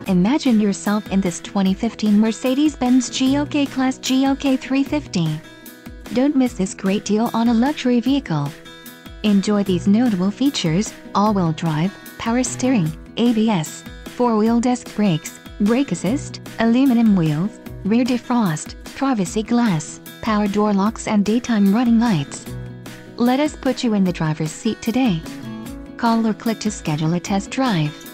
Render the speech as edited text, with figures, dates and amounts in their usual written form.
imagine yourself in this 2015 Mercedes-Benz GLK-Class GLK350. Don't miss this great deal on a luxury vehicle. Enjoy these notable features: all-wheel drive, power steering, ABS, 4-wheel disc brakes, brake assist, aluminum wheels, rear defrost, privacy glass, power door locks and daytime running lights. Let us put you in the driver's seat today. Call or click to schedule a test drive.